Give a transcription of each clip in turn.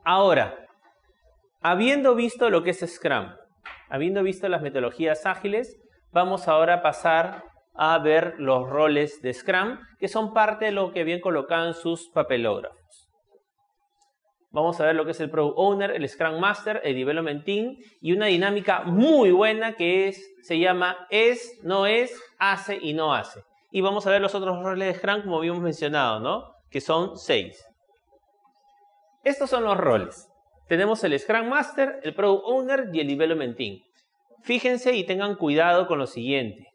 Ahora, habiendo visto lo que es Scrum, habiendo visto las metodologías ágiles, vamos ahora a pasar a ver los roles de Scrum, que son parte de lo que habían colocado en sus papelógrafos. Vamos a ver lo que es el Product Owner, el Scrum Master, el Development Team y una dinámica muy buena que se llama es, no es, hace y no hace. Y vamos a ver los otros roles de Scrum como habíamos mencionado, ¿no? Que son 6. Estos son los roles. Tenemos el Scrum Master, el Product Owner y el Development Team. Fíjense y tengan cuidado con lo siguiente.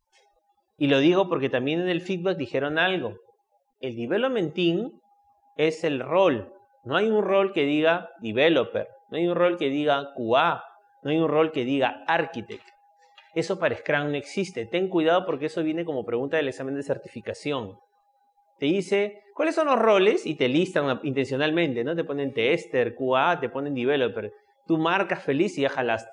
Y lo digo porque también en el feedback dijeron algo. El Development Team es el rol. No hay un rol que diga Developer, no hay un rol que diga QA, no hay un rol que diga Architect. Eso para Scrum no existe. Ten cuidado porque eso viene como pregunta del examen de certificación. Te dice, ¿cuáles son los roles? Y te listan intencionalmente, ¿no? Te ponen Tester, QA, te ponen Developer. Tú marcas feliz y ya jalaste.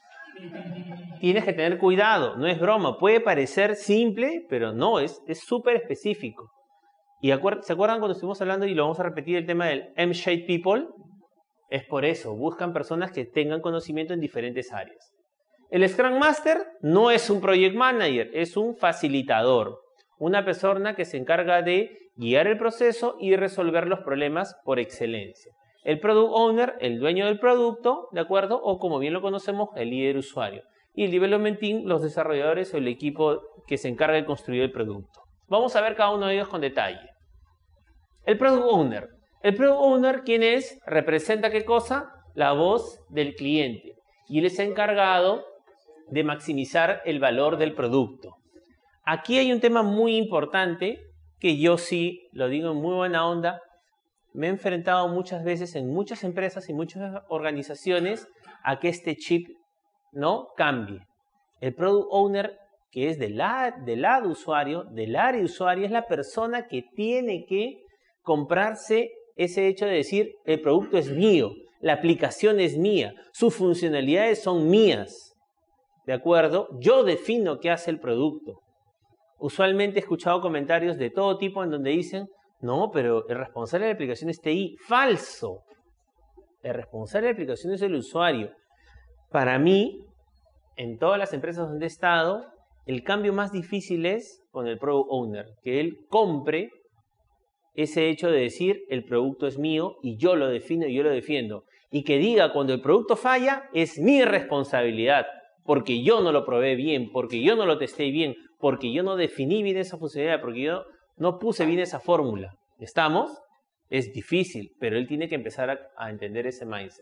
Tienes que tener cuidado, no es broma. Puede parecer simple, pero no, es súper específico. ¿Y se acuerdan cuando estuvimos hablando y lo vamos a repetir el tema del M-Shaped People? Es por eso, buscan personas que tengan conocimiento en diferentes áreas. El Scrum Master no es un Project Manager, es un facilitador. Una persona que se encarga de guiar el proceso y resolver los problemas por excelencia. El Product Owner, el dueño del producto, ¿de acuerdo? O como bien lo conocemos, el líder usuario. Y el Development Team, los desarrolladores o el equipo que se encarga de construir el producto. Vamos a ver cada uno de ellos con detalle. El Product Owner. El Product Owner, ¿quién es? Representa ¿qué cosa? La voz del cliente. Y él es encargado de maximizar el valor del producto. Aquí hay un tema muy importante que yo sí lo digo en muy buena onda. Me he enfrentado muchas veces en muchas empresas y muchas organizaciones a que este chip no cambie. El Product Owner, que es del lado usuario, del área de usuario, es la persona que tiene que comprarse ese hecho de decir, el producto es mío, la aplicación es mía, sus funcionalidades son mías. ¿De acuerdo? Yo defino qué hace el producto. Usualmente he escuchado comentarios de todo tipo en donde dicen, no, pero el responsable de la aplicación es TI. ¡Falso! El responsable de la aplicación es el usuario. Para mí, en todas las empresas donde he estado, el cambio más difícil es con el Product Owner, que él compre ese hecho de decir, el producto es mío y yo lo defino y yo lo defiendo. Y que diga, cuando el producto falla, es mi responsabilidad, porque yo no lo probé bien, porque yo no lo testé bien, porque yo no definí bien esa funcionalidad, porque yo no puse bien esa fórmula. ¿Estamos? Es difícil, pero él tiene que empezar a entender ese mindset.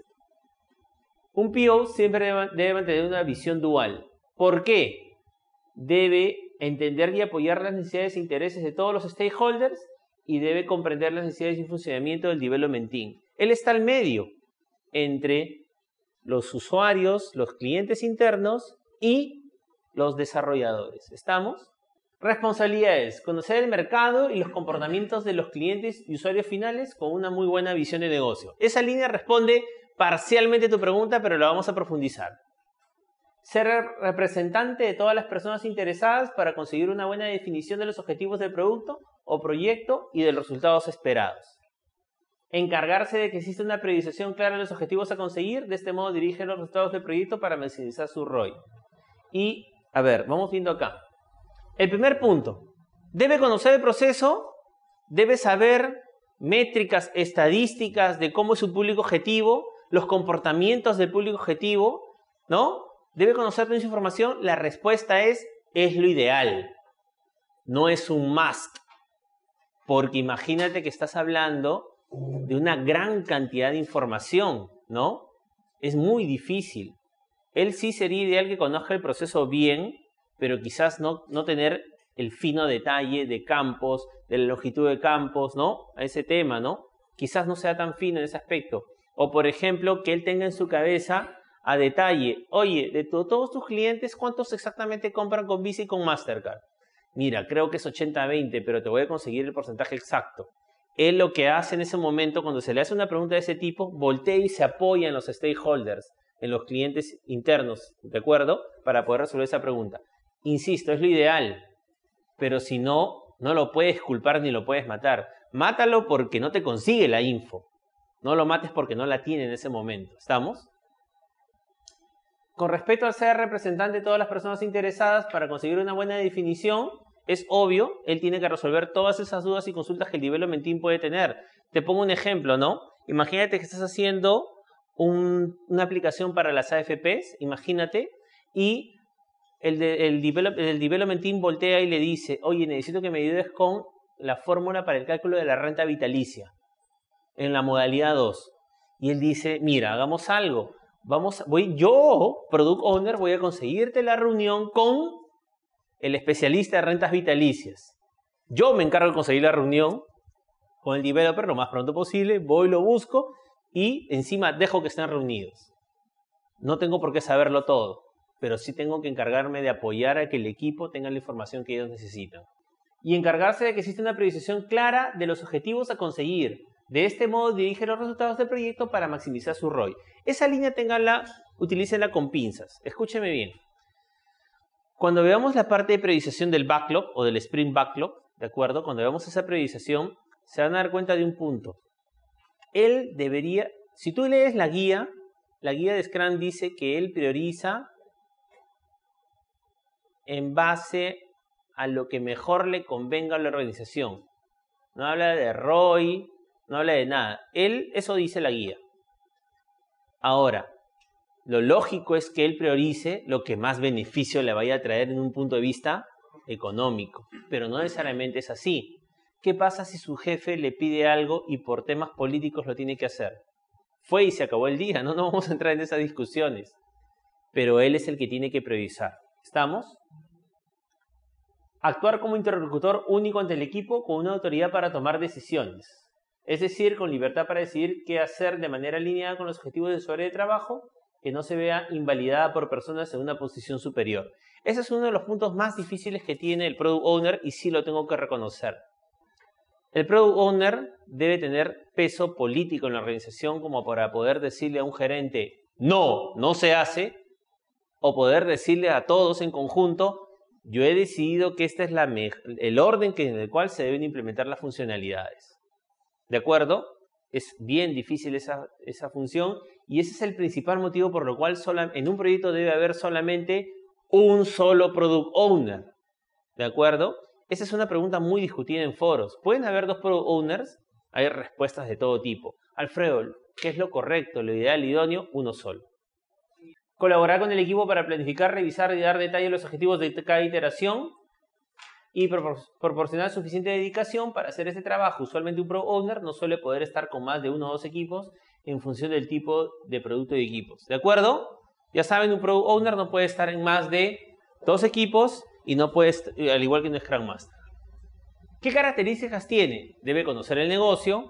Un PO siempre debe mantener una visión dual. ¿Por qué? Debe entender y apoyar las necesidades e intereses de todos los stakeholders y debe comprender las necesidades y funcionamiento del Development Team. Él está al medio entre los usuarios, los clientes internos y los desarrolladores. ¿Estamos? Responsabilidades: conocer el mercado y los comportamientos de los clientes y usuarios finales con una muy buena visión de negocio. Esa línea responde parcialmente a tu pregunta, pero la vamos a profundizar. Ser representante de todas las personas interesadas para conseguir una buena definición de los objetivos del producto o proyecto y de los resultados esperados. Encargarse de que exista una priorización clara de los objetivos a conseguir, de este modo dirige los resultados del proyecto para maximizar su ROI. Y, a ver, vamos viendo acá. El primer punto, debe conocer el proceso, debe saber métricas, estadísticas de cómo es su público objetivo, los comportamientos del público objetivo, ¿no? Debe conocer toda esa información. La respuesta es lo ideal, no es un must. Porque imagínate que estás hablando de una gran cantidad de información, ¿no? Es muy difícil. Él sí sería ideal que conozca el proceso bien, pero quizás no tener el fino detalle de campos, de la longitud de campos, ¿no? A ese tema, ¿no? Quizás no sea tan fino en ese aspecto. O, por ejemplo, que él tenga en su cabeza a detalle, oye, de todos tus clientes, ¿cuántos exactamente compran con Visa y con Mastercard? Mira, creo que es 80-20, pero te voy a conseguir el porcentaje exacto. Él lo que hace en ese momento, cuando se le hace una pregunta de ese tipo, voltea y se apoya en los stakeholders, en los clientes internos, ¿de acuerdo? Para poder resolver esa pregunta. Insisto, es lo ideal, pero si no, no lo puedes culpar ni lo puedes matar. Mátalo porque no te consigue la info. No lo mates porque no la tiene en ese momento. ¿Estamos? Con respecto a ser representante de todas las personas interesadas para conseguir una buena definición, es obvio, él tiene que resolver todas esas dudas y consultas que el development team puede tener. Te pongo un ejemplo, ¿no? Imagínate que estás haciendo una aplicación para las AFPs, imagínate, y el development team voltea y le dice, oye, necesito que me ayudes con la fórmula para el cálculo de la renta vitalicia en la modalidad 2. Y él dice, mira, hagamos algo. Yo, Product Owner, voy a conseguirte la reunión con el especialista de rentas vitalicias. Yo me encargo de conseguir la reunión con el developer lo más pronto posible, voy, lo busco y encima dejo que estén reunidos. No tengo por qué saberlo todo, pero sí tengo que encargarme de apoyar a que el equipo tenga la información que ellos necesitan. Y encargarse de que exista una priorización clara de los objetivos a conseguir. De este modo dirige los resultados del proyecto para maximizar su ROI. Esa línea utilícenla con pinzas. Escúcheme bien. Cuando veamos la parte de priorización del backlog o del sprint backlog, ¿de acuerdo? Cuando veamos esa priorización, se van a dar cuenta de un punto. Él debería, si tú lees la guía de Scrum dice que él prioriza en base a lo que mejor le convenga a la organización. No habla de ROI, no habla de nada. Eso dice la guía. Ahora, lo lógico es que él priorice lo que más beneficio le vaya a traer en un punto de vista económico. Pero no necesariamente es así. ¿Qué pasa si su jefe le pide algo y por temas políticos lo tiene que hacer? Fue y se acabó el día, no vamos a entrar en esas discusiones. Pero él es el que tiene que priorizar. ¿Estamos? Actuar como interlocutor único ante el equipo con una autoridad para tomar decisiones. Es decir, con libertad para decidir qué hacer de manera alineada con los objetivos de su área de trabajo, que no se vea invalidada por personas en una posición superior. Ese es uno de los puntos más difíciles que tiene el Product Owner y sí lo tengo que reconocer. El Product Owner debe tener peso político en la organización como para poder decirle a un gerente, no se hace, o poder decirle a todos en conjunto, yo he decidido que este es el orden en el cual se deben implementar las funcionalidades. ¿De acuerdo? Es bien difícil esa función y ese es el principal motivo por lo cual en un proyecto debe haber solamente un solo Product Owner. ¿De acuerdo? Esa es una pregunta muy discutida en foros. ¿Pueden haber 2 Product Owners? Hay respuestas de todo tipo. Alfredo, ¿qué es lo correcto, lo ideal, idóneo? Uno solo. Colaborar con el equipo para planificar, revisar y dar detalle a los objetivos de cada iteración y proporcionar suficiente dedicación para hacer ese trabajo. Usualmente un Product Owner no suele poder estar con más de 1 o 2 equipos en función del tipo de producto y equipos. ¿De acuerdo? Ya saben, un Product Owner no puede estar en más de 2 equipos y no puede, al igual que un Scrum Master. ¿Qué características tiene? Debe conocer el negocio,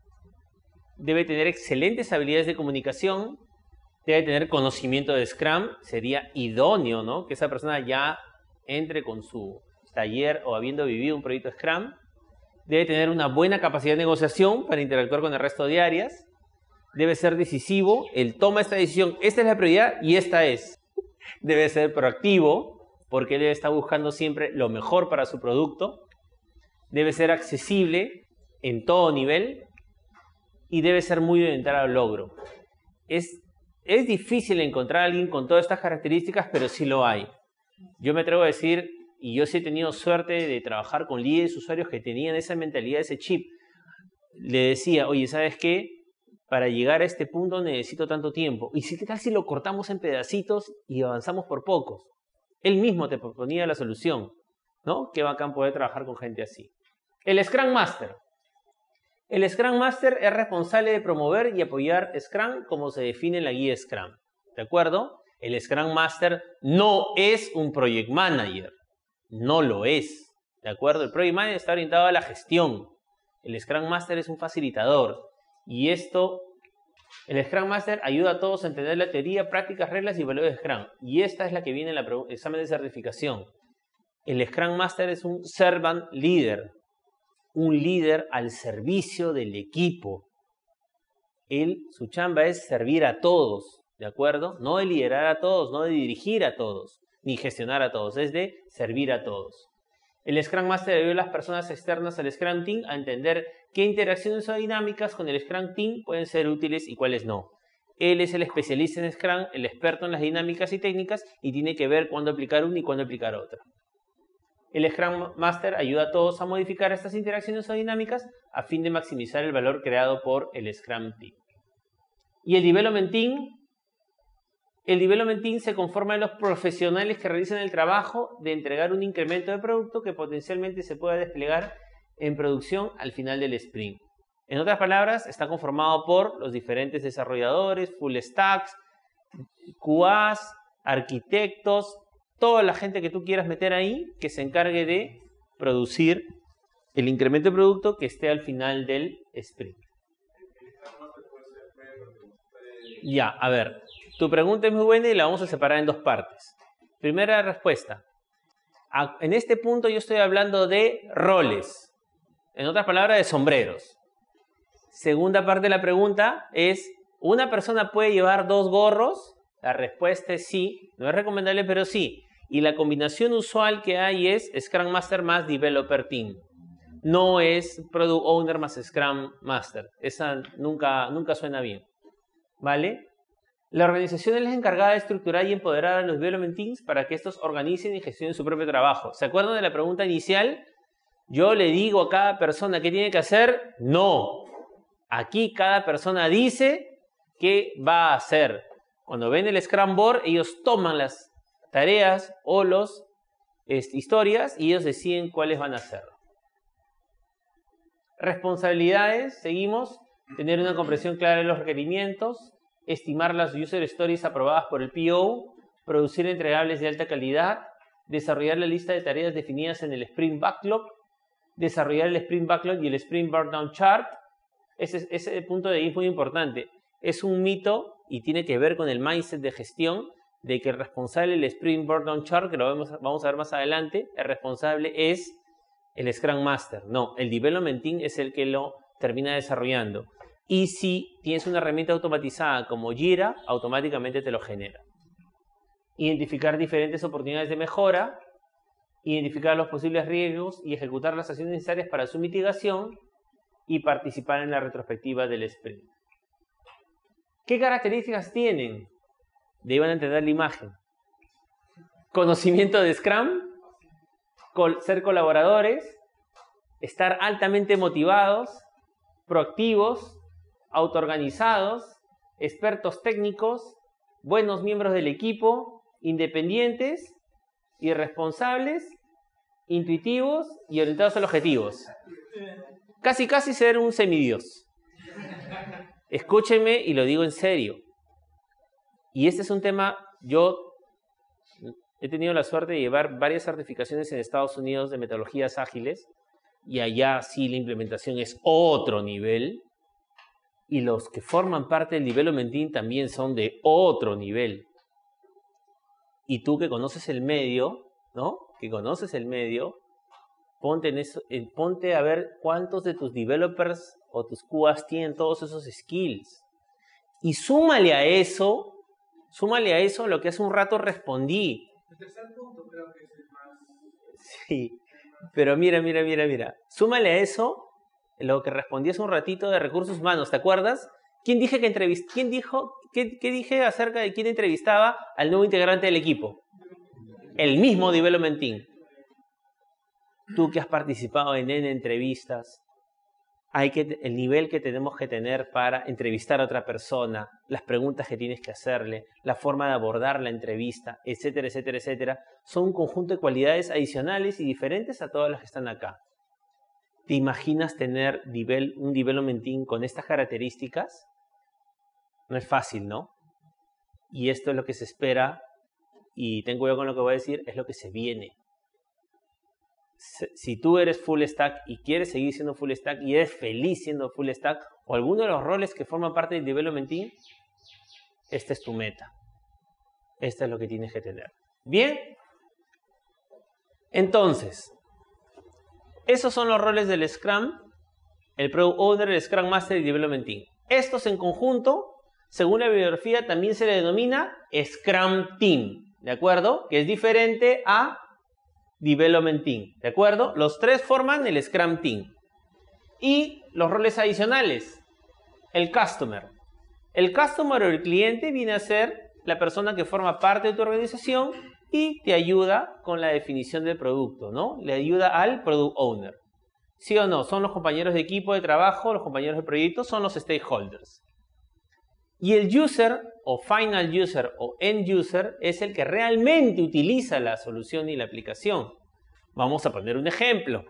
debe tener excelentes habilidades de comunicación, debe tener conocimiento de Scrum, sería idóneo, ¿no? Que esa persona ya entre con su taller o habiendo vivido un proyecto Scrum, debe tener una buena capacidad de negociación para interactuar con el resto de áreas, debe ser decisivo, él toma esta decisión, esta es la prioridad y esta es. Debe ser proactivo, porque él está buscando siempre lo mejor para su producto, debe ser accesible en todo nivel y debe ser muy orientado al logro. Es difícil encontrar a alguien con todas estas características, pero sí lo hay. Yo me atrevo a decir, y yo sí he tenido suerte de trabajar con líderes usuarios que tenían esa mentalidad, ese chip. Le decía, oye, ¿sabes qué? Para llegar a este punto necesito tanto tiempo. ¿Y qué tal si lo cortamos en pedacitos y avanzamos por pocos? Él mismo te proponía la solución, ¿no? Qué bacán poder trabajar con gente así. El Scrum Master. El Scrum Master es responsable de promover y apoyar Scrum como se define en la guía Scrum. ¿De acuerdo? El Scrum Master no es un Project Manager. No lo es. ¿De acuerdo? El Project Manager está orientado a la gestión. El Scrum Master es un facilitador. Y el Scrum Master ayuda a todos a entender la teoría, prácticas, reglas y valores de Scrum. Y esta es la que viene en el examen de certificación. El Scrum Master es un servant leader. Un líder al servicio del equipo. Su chamba es servir a todos. ¿De acuerdo? No de liderar a todos, no de dirigir a todos, ni gestionar a todos. Es de servir a todos. El Scrum Master ayuda a las personas externas al Scrum Team a entender qué interacciones o dinámicas con el Scrum Team pueden ser útiles y cuáles no. Él es el especialista en Scrum, el experto en las dinámicas y técnicas y tiene que ver cuándo aplicar una y cuándo aplicar otra. El Scrum Master ayuda a todos a modificar estas interacciones o dinámicas a fin de maximizar el valor creado por el Scrum Team. Y el Development Team se conforma de los profesionales que realizan el trabajo de entregar un incremento de producto que potencialmente se pueda desplegar en producción al final del sprint. En otras palabras, está conformado por los diferentes desarrolladores, full stacks, QAs, arquitectos, toda la gente que tú quieras meter ahí que se encargue de producir el incremento de producto que esté al final del sprint. Ya, a ver, tu pregunta es muy buena y la vamos a separar en dos partes. Primera respuesta. En este punto yo estoy hablando de roles. En otras palabras, de sombreros. Segunda parte de la pregunta es, ¿una persona puede llevar 2 gorros? La respuesta es sí. No es recomendable, pero sí. Y la combinación usual que hay es Scrum Master más Developer Team. No es Product Owner más Scrum Master. Esa nunca suena bien. ¿Vale? La organización es la encargada de estructurar y empoderar a los Development Teams para que estos organicen y gestionen su propio trabajo. ¿Se acuerdan de la pregunta inicial? Yo le digo a cada persona qué tiene que hacer. No. Aquí cada persona dice qué va a hacer. Cuando ven el Scrum Board, ellos toman las tareas o las historias y ellos deciden cuáles van a hacer. Responsabilidades, seguimos. Tener una comprensión clara de los requerimientos. Estimar las user stories aprobadas por el PO. Producir entregables de alta calidad. Desarrollar la lista de tareas definidas en el Sprint Backlog. Desarrollar el Sprint Backlog y el Sprint Burndown Chart. Ese punto de ahí es muy importante. Es un mito y tiene que ver con el mindset de gestión de que el responsable del Sprint Burndown Chart, que lo vamos a ver más adelante, el responsable es el Scrum Master. No, el Development Team es el que lo termina desarrollando. Y si tienes una herramienta automatizada como Jira, automáticamente te lo genera. Identificar diferentes oportunidades de mejora, identificar los posibles riesgos y ejecutar las acciones necesarias para su mitigación y participar en la retrospectiva del sprint. ¿Qué características tienen? Deben entender la imagen. Conocimiento de Scrum, ser colaboradores, estar altamente motivados, proactivos, autoorganizados, expertos técnicos, buenos miembros del equipo, independientes, irresponsables, intuitivos y orientados a los objetivos. Casi ser un semidios. Escúchenme y lo digo en serio. Y este es un tema, yo he tenido la suerte de llevar varias certificaciones en Estados Unidos de metodologías ágiles y allá sí la implementación es otro nivel y los que forman parte del Development Team también son de otro nivel. Y tú que conoces el medio, ¿no? Que conoces el medio, ponte a ver cuántos de tus developers o tus QAs tienen todos esos skills. Y súmale a eso lo que hace un rato respondí. El tercer punto creo que es el más... Sí, pero mira. Súmale a eso lo que respondí hace un ratito de recursos humanos, ¿te acuerdas? ¿Qué dije acerca de quién entrevistaba al nuevo integrante del equipo? El mismo Development Team. Tú que has participado en entrevistas, el nivel que tenemos que tener para entrevistar a otra persona, las preguntas que tienes que hacerle, la forma de abordar la entrevista, etcétera, son un conjunto de cualidades adicionales y diferentes a todas las que están acá. ¿Te imaginas tener un Development Team con estas características? No es fácil, ¿no? Y esto es lo que se espera, y ten cuidado con lo que voy a decir, es lo que se viene. Si tú eres full stack y quieres seguir siendo full stack y eres feliz siendo full stack o alguno de los roles que forman parte del Development Team, esta es tu meta. Esta es lo que tienes que tener. ¿Bien? Entonces, esos son los roles del Scrum, el Product Owner, el Scrum Master y el Development Team. Estos en conjunto, según la bibliografía, también se le denomina Scrum Team, ¿de acuerdo? Que es diferente a Development Team, ¿de acuerdo? Los tres forman el Scrum Team. Y los roles adicionales, el Customer. El Customer o el cliente viene a ser la persona que forma parte de tu organización y te ayuda con la definición del producto, ¿no? Le ayuda al Product Owner. ¿Sí o no? Son los compañeros de equipo de trabajo, los compañeros de proyecto, son los stakeholders. Y el user o final user o end user es el que realmente utiliza la solución y la aplicación. Vamos a poner un ejemplo.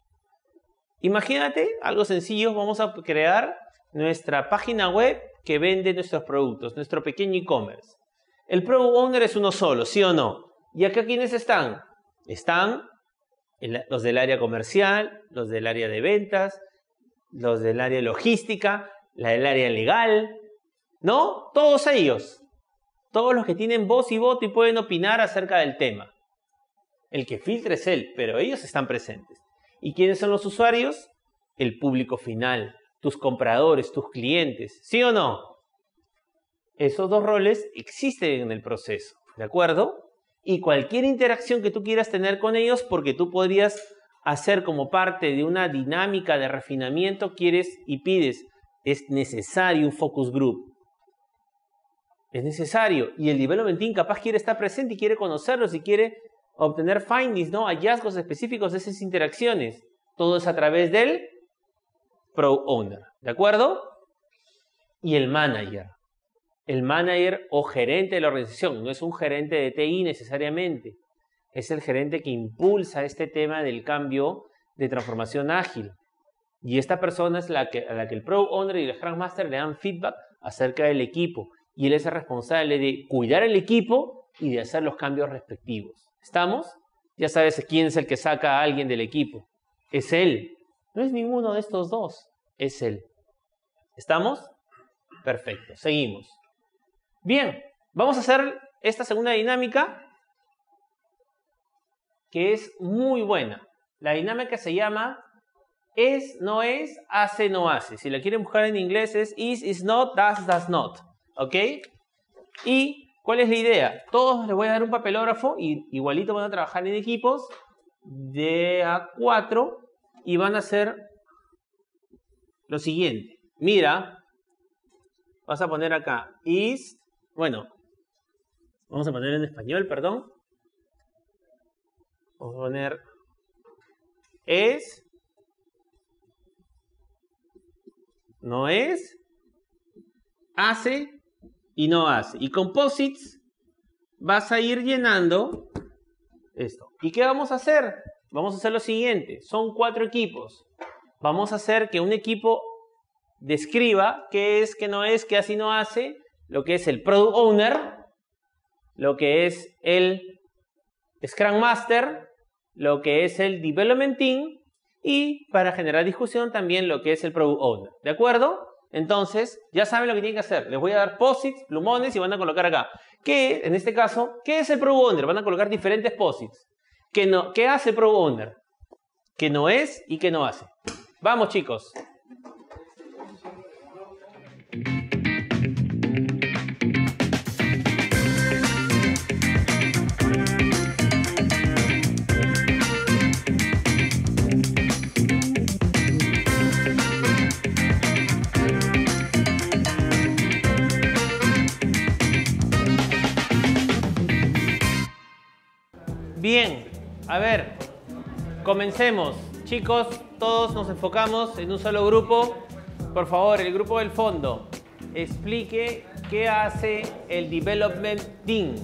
Imagínate algo sencillo, vamos a crear nuestra página web que vende nuestros productos, nuestro pequeño e-commerce. El Product Owner es uno solo, ¿sí o no? ¿Y acá quiénes están? Están los del área comercial, los del área de ventas, los del área logística, la del área legal, ¿no? Todos ellos. Todos los que tienen voz y voto y pueden opinar acerca del tema. El que filtra es él, pero ellos están presentes. ¿Y quiénes son los usuarios? El público final, tus compradores, tus clientes, ¿sí o no? Esos dos roles existen en el proceso, ¿de acuerdo? Y cualquier interacción que tú quieras tener con ellos, porque tú podrías hacer como parte de una dinámica de refinamiento, quieres y pides, es necesario un focus group. Es necesario. Y el Development Team capaz quiere estar presente y quiere conocerlos y quiere obtener findings, ¿no? Hallazgos específicos de esas interacciones. Todo es a través del Product Owner, ¿de acuerdo? Y el Manager. El Manager o gerente de la organización. No es un gerente de TI necesariamente. Es el gerente que impulsa este tema del cambio de transformación ágil. Y esta persona es a la que el Product Owner y el Scrum Master le dan feedback acerca del equipo. Y él es el responsable de cuidar el equipo y de hacer los cambios respectivos. ¿Estamos? Ya sabes quién es el que saca a alguien del equipo. Es él. No es ninguno de estos dos. Es él. ¿Estamos? Perfecto. Seguimos. Bien. Vamos a hacer esta segunda dinámica que es muy buena. La dinámica se llama es, no es, hace, no hace. Si la quieren buscar en inglés es is not, does not. ¿Ok? ¿Y cuál es la idea? Todos les voy a dar un papelógrafo y igualito van a trabajar en equipos de A4 y van a hacer lo siguiente. Mira, vas a poner acá is, bueno, vamos a poner en español, perdón. Vamos a poner es, no es, hace y no hace. Y composites vas a ir llenando esto. ¿Y qué vamos a hacer? Vamos a hacer lo siguiente. Son 4 equipos. Vamos a hacer que un equipo describa qué es, qué no es, qué hace y no hace, lo que es el Product Owner, lo que es el Scrum Master, lo que es el Development Team y para generar discusión también lo que es el Product Owner. ¿De acuerdo? Entonces, ya saben lo que tienen que hacer. Les voy a dar post-its, plumones y van a colocar acá. ¿Qué, en este caso, qué es el Product Owner? Van a colocar diferentes post-its. ¿Qué hace el Product Owner? ¿Qué no es y qué no hace? Vamos, chicos. Bien, a ver, comencemos. Chicos, todos nos enfocamos en un solo grupo. Por favor, el grupo del fondo, explique qué hace el Development Team.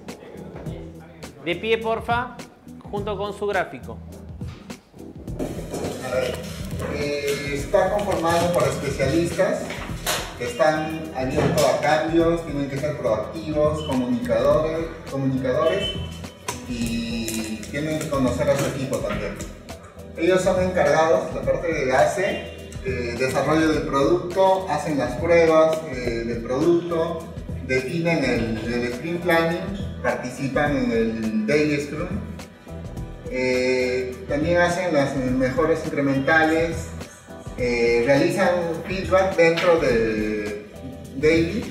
De pie, porfa, junto con su gráfico. A ver, está conformado por especialistas que están abiertos a cambios, tienen que ser proactivos, comunicadores y tienen que conocer a su equipo también. Ellos son encargados, la parte de hace, desarrollo del producto, hacen las pruebas del producto, definen el sprint planning, participan en el daily scrum, también hacen las mejoras incrementales, realizan feedback dentro de daily,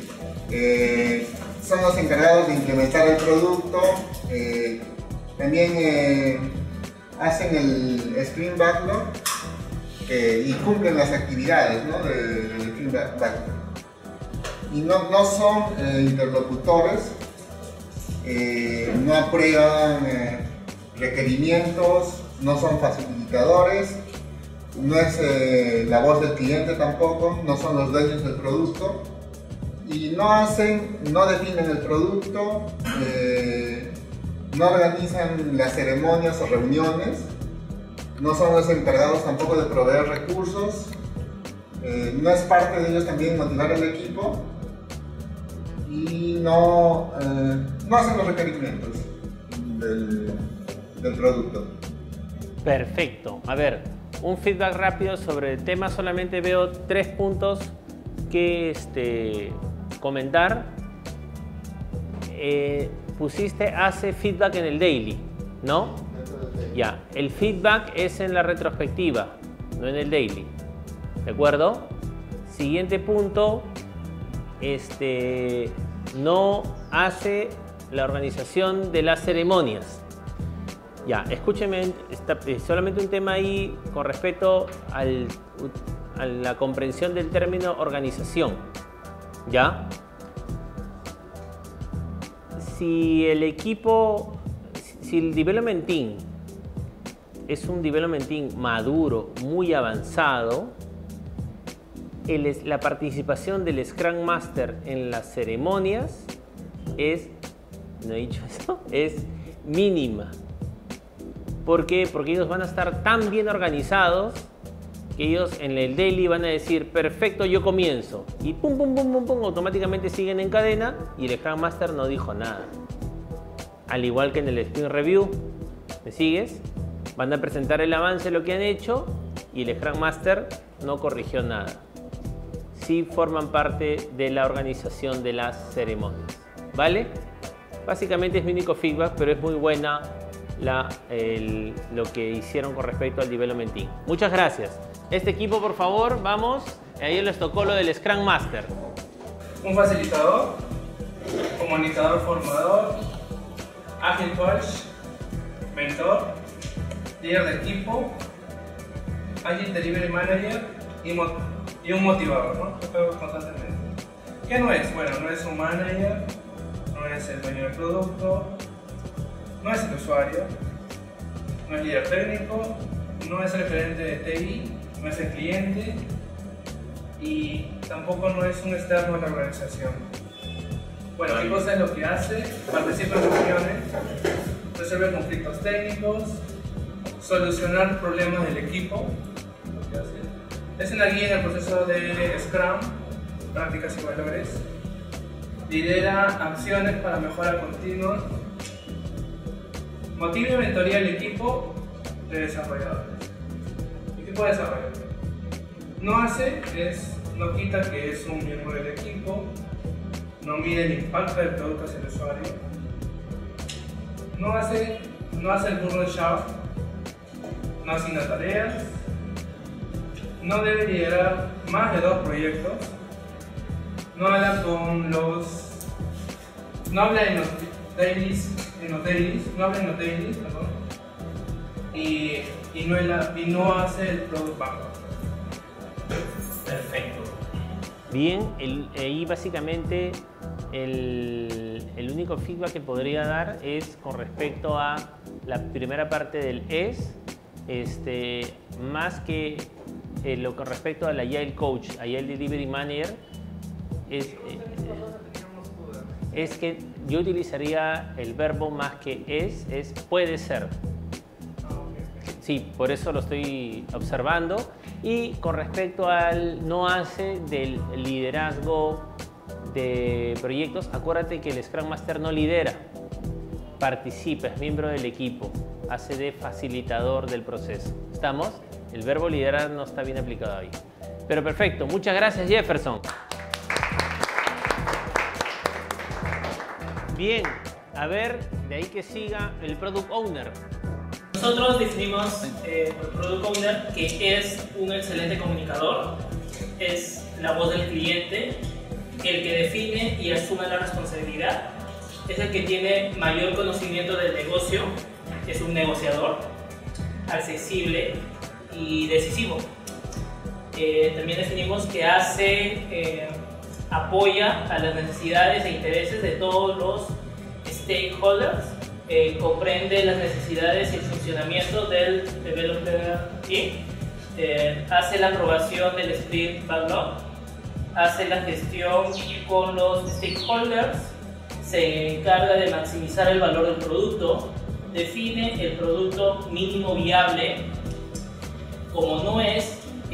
son los encargados de implementar el producto, también hacen el Sprint Backlog y cumplen las actividades, ¿no? del Sprint Backlog. Y no son interlocutores, no aprueban requerimientos, no son facilitadores, no es la voz del cliente tampoco, no son los dueños del producto y no definen el producto, no organizan las ceremonias o reuniones, no son los encargados tampoco de proveer recursos, no es parte de ellos también motivar al equipo y no hacen los requerimientos del producto. Perfecto. A ver, un feedback rápido sobre el tema. Solamente veo 3 puntos que comentar. Pusiste hace feedback en el daily, ¿no? Ya, el feedback es en la retrospectiva, no en el daily. ¿De acuerdo? Siguiente punto, no hace la organización de las ceremonias. Ya, escúcheme, solamente un tema ahí con respecto a la comprensión del término organización. ¿Ya? Si el development team es un development team maduro, muy avanzado, la participación del Scrum Master en las ceremonias no he dicho eso, es mínima. ¿Por qué? Porque ellos van a estar tan bien organizados que ellos en el daily van a decir, perfecto, yo comienzo. Y pum, pum, pum, pum, pum, automáticamente siguen en cadena y el Scrum Master no dijo nada. Al igual que en el Sprint Review, ¿me sigues? Van a presentar el avance de lo que han hecho y el Scrum Master no corrigió nada. Sí forman parte de la organización de las ceremonias, ¿vale? Básicamente es mi único feedback, pero es muy buena lo que hicieron con respecto al Development Team. Muchas gracias. Este equipo, por favor, vamos. Ahí les tocó lo del Scrum Master. Un facilitador, comunicador formador, Agile Coach, mentor, líder de equipo, Agile Delivery Manager y un motivador, ¿no? Que juego constantemente. ¿Qué no es? Bueno, no es un manager, no es el dueño del producto, no es el usuario, no es líder técnico, no es el gerente de TI, no es el cliente y tampoco no es un externo de la organización. Bueno, ¿qué cosa es lo que hace? Participa en reuniones, resuelve conflictos técnicos, solucionar problemas del equipo. Es una guía en el proceso de Scrum, prácticas y valores. Lidera acciones para mejora continua. Motiva y mentoría al equipo de desarrolladores. Equipo de desarrollo. No quita que es un miembro del equipo. No mide el impacto del producto hacia el usuario. No hace el burn shaft. No asigna tareas. No debe liderar más de 2 proyectos. No habla en los dailies, perdón. Y no hace el product backlog. Perfecto. Bien, ahí básicamente el único feedback que podría dar es con respecto a la primera parte del más que lo con respecto al Agile Coach, Agile Delivery Manager, es que yo utilizaría el verbo más que es puede ser. Sí, por eso lo estoy observando. Y con respecto al no hace del liderazgo de proyectos, acuérdate que el Scrum Master no lidera, participa, es miembro del equipo, hace de facilitador del proceso. ¿Estamos? El verbo liderar no está bien aplicado ahí. Pero perfecto, muchas gracias, Jefferson. Bien, a ver, de ahí que siga el Product Owner. Nosotros definimos el Product Owner que es un excelente comunicador, es la voz del cliente, el que define y asume la responsabilidad, es el que tiene mayor conocimiento del negocio, es un negociador, accesible y decisivo. También definimos que apoya a las necesidades e intereses de todos los stakeholders, comprende las necesidades y el funcionamiento del developer team, hace la aprobación del sprint backlog, hace la gestión con los stakeholders, se encarga de maximizar el valor del producto, define el producto mínimo viable. Como no es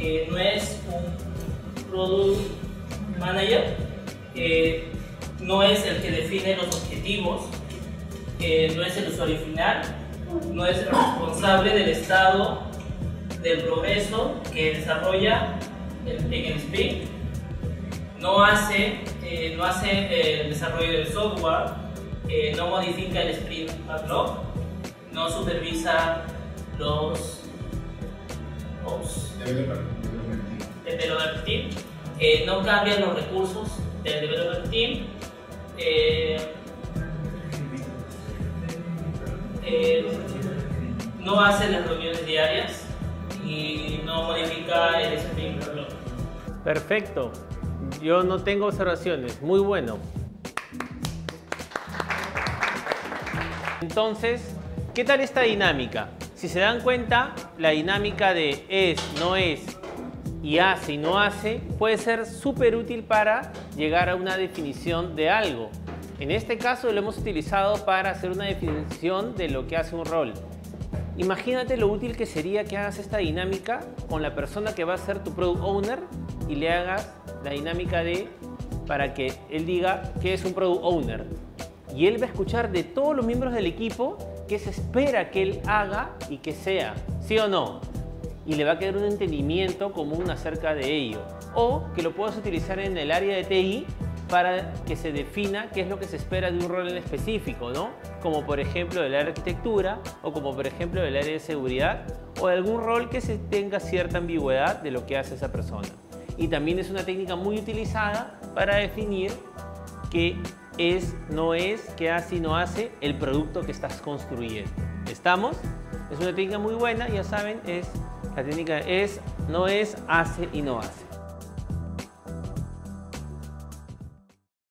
un product manager, no es el que define los objetivos, no es el usuario final, no es el responsable del estado del progreso que desarrolla en el sprint, no hace el desarrollo del software, no modifica el sprint backlog, no supervisa los developer team, no cambia los recursos del developer team, no hace las reuniones diarias y no modifica el sprint backlog. Perfecto. Yo no tengo observaciones. Muy bueno. Entonces, ¿qué tal esta dinámica? Si se dan cuenta, la dinámica de es, no es y hace y no hace puede ser súper útil para llegar a una definición de algo. En este caso lo hemos utilizado para hacer una definición de lo que hace un rol. Imagínate lo útil que sería que hagas esta dinámica con la persona que va a ser tu Product Owner y le hagas la dinámica para que él diga qué es un Product Owner. Y él va a escuchar de todos los miembros del equipo qué se espera que él haga y que sea, ¿sí o no? Y le va a quedar un entendimiento común acerca de ello. O que lo puedas utilizar en el área de TI para que se defina qué es lo que se espera de un rol en específico, ¿no? Como por ejemplo del área de arquitectura o como por ejemplo del área de seguridad o de algún rol que se tenga cierta ambigüedad de lo que hace esa persona. Y también es una técnica muy utilizada para definir qué es, no es, qué hace y no hace el producto que estás construyendo. ¿Estamos? Es una técnica muy buena, ya saben, la técnica es, no es, hace y no hace.